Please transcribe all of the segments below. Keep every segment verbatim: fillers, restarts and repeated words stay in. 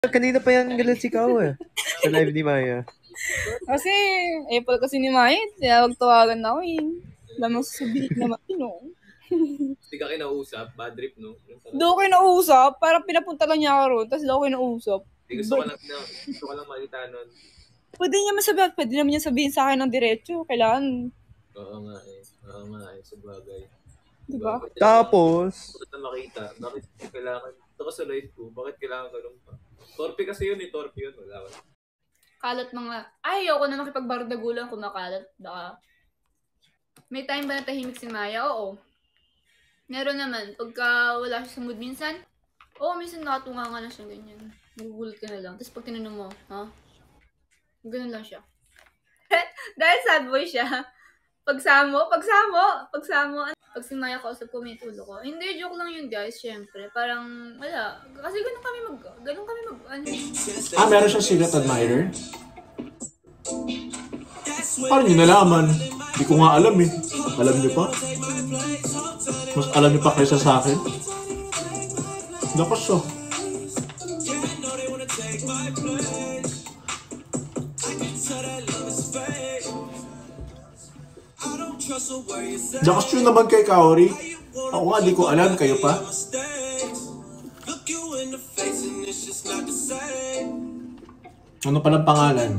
Kanina pa yan galit si Kao eh. Sa live ni Maya. Kasi, April kasi ni Maya, tinawag tawagan na ako eh. Lamang sasabihin naman, no? Hindi ka kinausap, bad trip, no? Doon ko kinausap, parang pinapunta lang niya ako ron, tapos doon ko kinausap. Hindi gusto ko lang, na, gusto ko lang makita nun. Pwede niya masabihin, pwede naman niya sabihin sa akin ng diretso, kailangan. Oo nga eh, oo nga eh, sa bagay. Diba? Tapos, bakit na makita, bakit kailangan, ito ka sa live ko, bakit kailangan ganun pa? Torpe kasi yun eh, torpe yun, wala ka. Kalat mga, ay, ayoko na makipagbardagulan kung makalat. Baka. May time ba na tahimik si Maya? Oo. Meron naman, pagka wala siya sa mood minsan, oo, minsan nakatunga nga na siya ganyan. Nagugulat ka na lang. Tapos pag tinanong mo, ha? Ganun lang siya. Dahil sad boy siya. Pagsamo, pagsamo, pagsamo. Pag si Maya kausap ko, may tulo ko. Hindi, joke lang yun guys, syempre. Parang, wala. Kasi ganun kami mag, ganun kami mag, ano. Ah, meron siyang secret admirer? Paano niyo nalaman? Hindi ko nga alam eh. Alam niyo pa? Mas alam niyo pa kaysa sa akin? Lakas oh. Lakas yun naman kay Kaori. Ako nga, di ko alam. Kayo pa? Ano palang pangalan?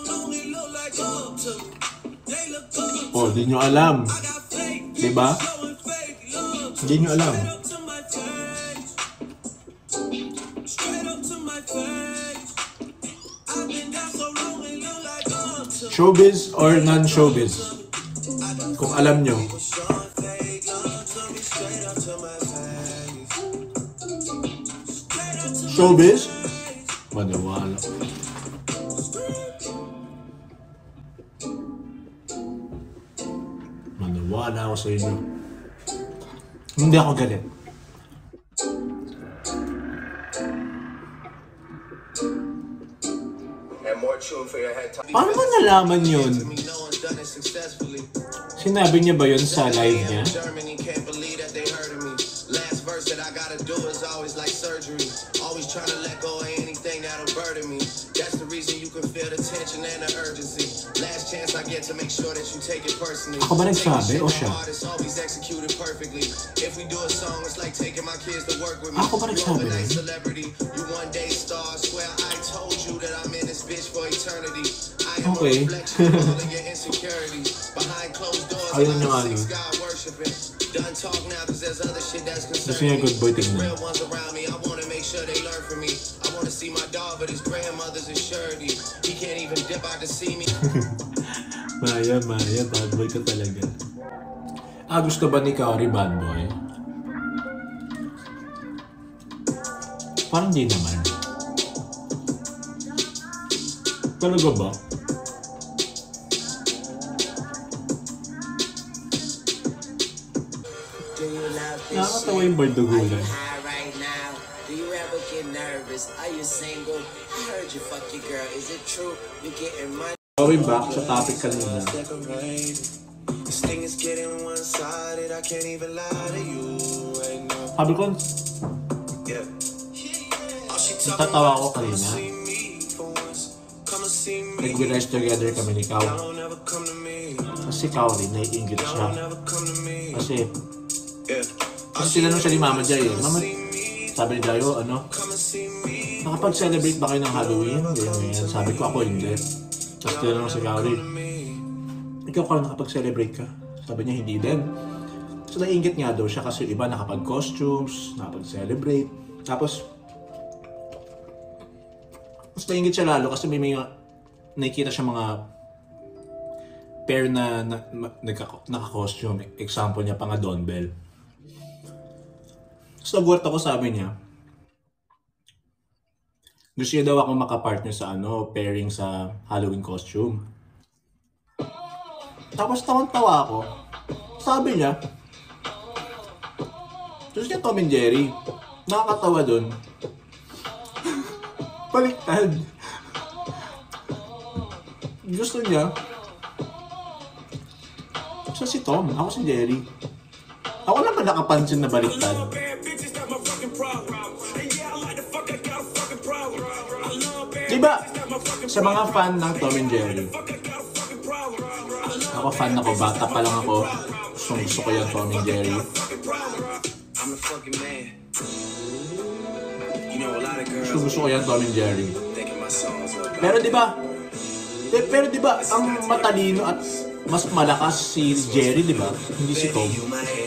Oh, di nyo alam. Diba? Di nyo alam. Showbiz or non-showbiz? Kung alam nyo. Showbiz? Maniwala. Maniwala ako sa inyo. Hindi ako galit. Paano ba nalaman yun? Sinabi niya ba yun sa live niya? Ako ba nagsabi o siya? Ako ba nagsabi rin? Okay. Ayun yung ano. Gusto niya good boy tingnan. Maya, Maya, bad boy ka talaga. Ah, gusto ba ni Kaori bad boy? Parang di naman. Talaga ba? Nakakatawa yung bardugulan. Going back sa topic kanina. Sabi ko, natatawa ko kanina. Nag-rest together kami ni Kao. Kasi Kaori, naiingit siya. Kasi, kasi tinanong siya ni Mama Jai eh. Mama, sabi ni Dayo, ano? Nakapag-celebrate ba kayo ng Halloween? Ganyan, sabi ko, ako hindi. Tapos tinanong si Kaori, ikaw ka nakapag-celebrate ka? Sabi niya, hindi din. So, naiingit nga daw siya kasi iba nakapag-costumes, nakapag-celebrate. Tapos, mas naingit siya lalo kasi may mga nakikita siya mga pair na, na, na naka-costume. Example niya pa nga Don Bell. So nagulat ako, sabi niya, gusto niya daw ako makapartner sa ano, pairing sa Halloween costume. Tapos tawang-tawa ako. Sabi niya, gusto niya Tom and Jerry. Nakakatawa dun. Baliktad. Gusto niya, siya si Tom, ako si Jerry. Ako lang ba nakapansin na baliktad? Diba, sa mga fan ng Tom and Jerry, ako fan ako, bata pa lang ako, gusto, gusto ko yung Tom and Jerry. Gusto, gusto ko yung Tom and Jerry. Pero diba, eh, pero diba, ang matalino at mas malakas si Jerry, diba? Hindi si Tom.